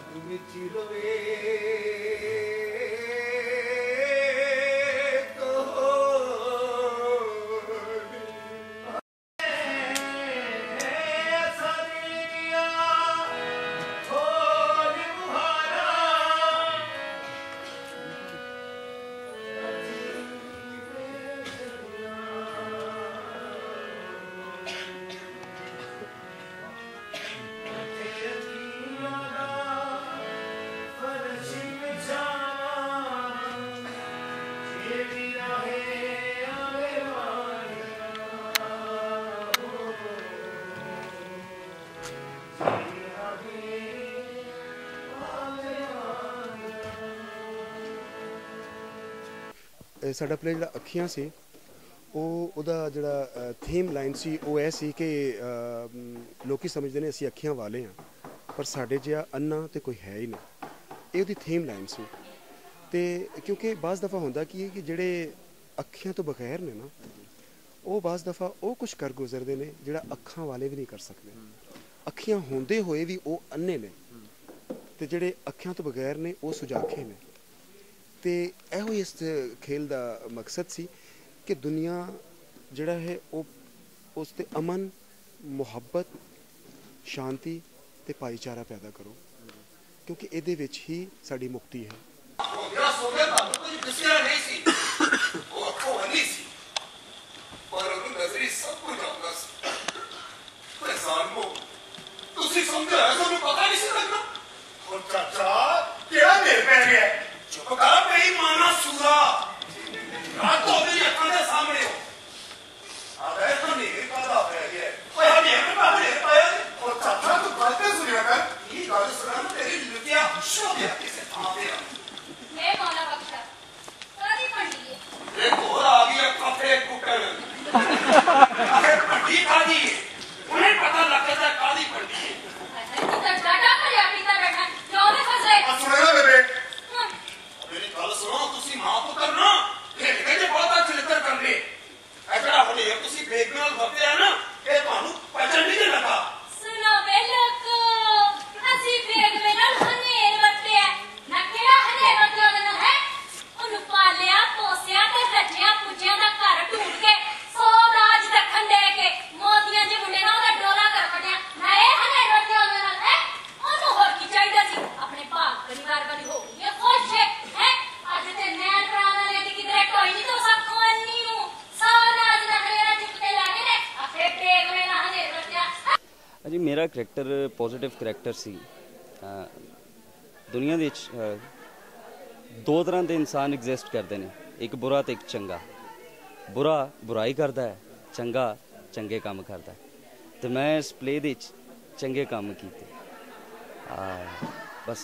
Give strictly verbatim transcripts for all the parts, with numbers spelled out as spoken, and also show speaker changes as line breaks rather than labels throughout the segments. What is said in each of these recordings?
साडा प्ले जिहड़ा अखियां सी ਉਹਦਾ ਜਿਹੜਾ ਥੀਮ ਲਾਈਨ ਸੀ ਉਹ ਇਹ ਸੀ ਕਿ ਲੋਕੀ ਸਮਝਦੇ ਨੇ ਅਸੀਂ ਅੱਖੀਆਂ ਵਾਲੇ ਹਾਂ ਪਰ ਸਾਡੇ ਜਿਹਾ ਅੰਨਾ ਤੇ ਕੋਈ ਹੈ ਹੀ ਨਹੀਂ। ਇਹ ਉਹਦੀ ਥੀਮ ਲਾਈਨ ਸੀ ਤੇ ਕਿਉਂਕਿ ਬਾਜ਼ ਦਫਾ ਹੁੰਦਾ ਕੀ ਹੈ ਕਿ ਜਿਹੜੇ ਅੱਖੀਆਂ ਤੋਂ ਬਗੈਰ ਨੇ ਨਾ ਉਹ ਬਾਜ਼ ਦਫਾ ਉਹ ਕੁਝ ਕਰ ਗੁਜ਼ਰਦੇ ਨੇ ਜਿਹੜਾ ਅੱਖਾਂ ਵਾਲੇ ਵੀ ਨਹੀਂ ਕਰ ਸਕਦੇ। ਅੱਖੀਆਂ ਹੁੰਦੇ ਹੋਏ ਵੀ ਉਹ ਅੰਨੇ ਨੇ ਤੇ ਜਿਹੜੇ ਅੱਖਾਂ ਤੋਂ ਬਗੈਰ ਨੇ ਉਹ ਸੁਜਾਖੇ ਨੇ। ਤੇ ਇਹੋ ਇਸ ਖੇਲ ਦਾ ਮਕਸਦ ਸੀ कि दुनिया जिहड़ा है उस ते अमन मुहब्बत शांति ते भाईचारा पैदा करो क्योंकि इहदे विच ही साडी मुक्ति है।
जी मेरा करैक्टर पॉजिटिव करैक्टर सी। दुनिया दे दो तरह के इंसान एग्जिस्ट करते हैं, एक बुरा तो एक चंगा। बुरा बुराई करता है, चंगा चंगे काम करता है। तो मैं इस प्ले दे चंगे काम किए बस।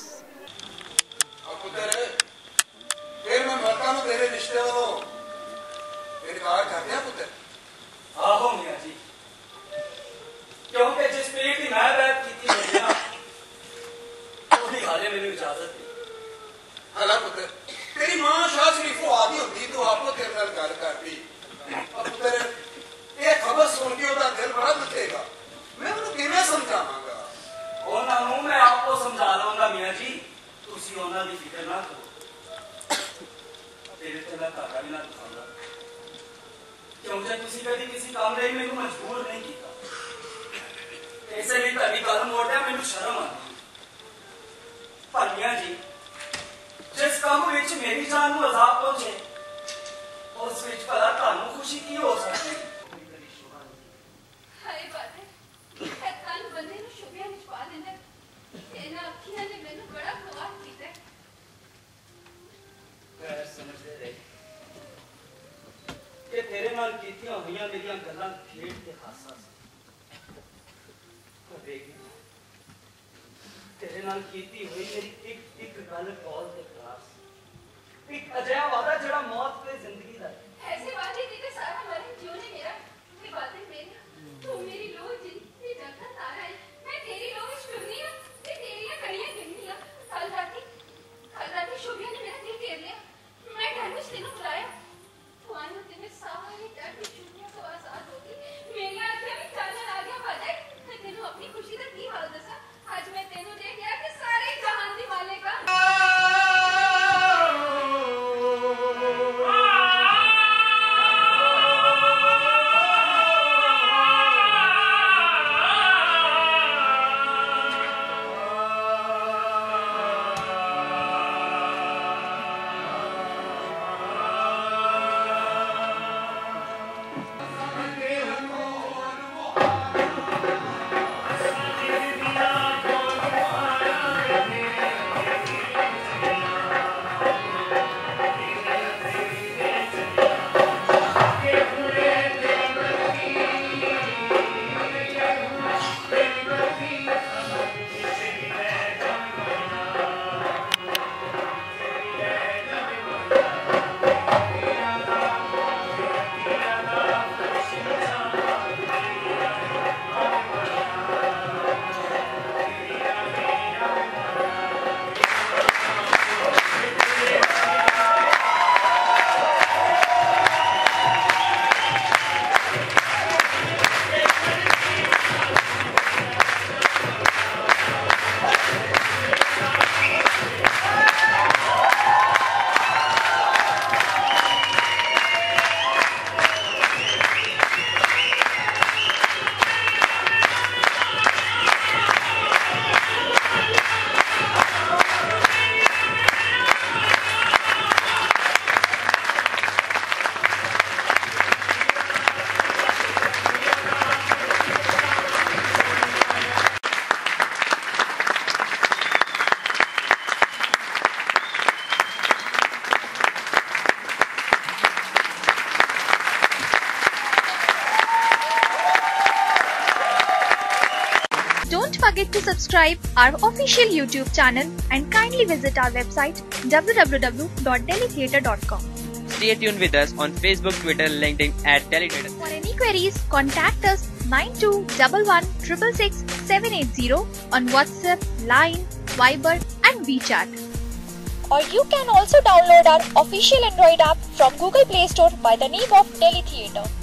आहो मियां जी, क्योंकि जिस पेट की मैं बैत की थी ना वही हाले मैंने इजाजत दी।
हला पुत्र तेरी मां शाह शरीफो आदि होती तो आपको तेरे नाल गल करती। अब पुत्र ये खबर सुन के ओदा दिल बड़ा दुखेगा, मैं उन्हें किवें समझावांगा?
उन्हां नूं मैं आपको समझा लूंगा मियां जी, तुसी उन्हां दी फिक्र ना करो। तेरे ते मैं घाटा भी ना दिखाऊंगा क्योंकि तुसी कभी किसी काम ਲਈ ਮੈਨੂੰ ਮਜਬੂਰ नहीं किया। इसे लिए ਤੁਹਾਡੀ ਗੱਲ ਮੋੜਦਿਆਂ ਮੈਨੂੰ ਸ਼ਰਮ ਆਉਂਦੀ। ਪਰ ਮਿਆਂ ਜੀ ਜਿਸ ਕੰਮ ਵਿੱਚ ਮੇਰੀ ਜਾਨ ਨੂੰ ਅਜ਼ਾਬ ਪਹੁੰਚੇ ਉਸ ਵਿੱਚ ਭਲਾ ਤੁਹਾਨੂੰ ਖੁਸ਼ੀ ਕੀ ਹੋ ਸਕਦੀ?
ਹਾਏ ਬਾਦੇ ਇਹ ਤਨ ਬੰਦੇ ਨੂੰ ਸ਼ੁਭਿਆਂ ਵਿੱਚ ਪਾ ਦਿੰਦਾ। ਇਹਨਾਂ ਅੱਖੀਆਂ ਨੇ ਮੈਨੂੰ ਬੜਾ ਖਵਾਰ ਕੀਤਾ।
ਗੈਰ ਸਮਝਦੇ ਰਹੇ ਕਿ ਤੇਰੇ ਨਾਲ ਕੀਤੀਆਂ ਹੋਈਆਂ ਮੇਰੀਆਂ ਗੱਲਾਂ ਖੇਡ ਤੇ ਹਾਸਾ ਸੀ। ਪਰ ਦੇਖ तेरे नाल कीती हुई मेरी एक एक गल कॉल ते क्लास एक अजया वादा जड़ा मौत पे जिंदगी दा
ऐसे वादे की सारा मरे क्यों नहीं मेरा ये बातें मेरी तू मेरी लो जिंदगी जगह तारा है मैं तेरी लो में चुनी हूं ते तेरी कड़ियां गिननी है। कल राती कल राती शुभिया ने मेरा दिल घेर लिया। मैं घर में तेनू बुलाया तू आई होते मैं सारी डर की शुभिया को आजाद होगी। मेरी आंखें में काजल आ गया बादल मैं तेनू अपनी खुशी दा की हाल दसा। आज मैं तेनू देख गया कि सारे जहान
forget to subscribe our official YouTube channel and kindly visit our website w w w dot delhi theatre dot com.
Stay tuned with us on Facebook, Twitter, LinkedIn at Delhi Theatre.
For any queries, contact us nine two one one six six six seven eight zero on WhatsApp, Line, Viber and WeChat. Or you can also download our official Android app from Google Play Store by the name of Delhi Theatre.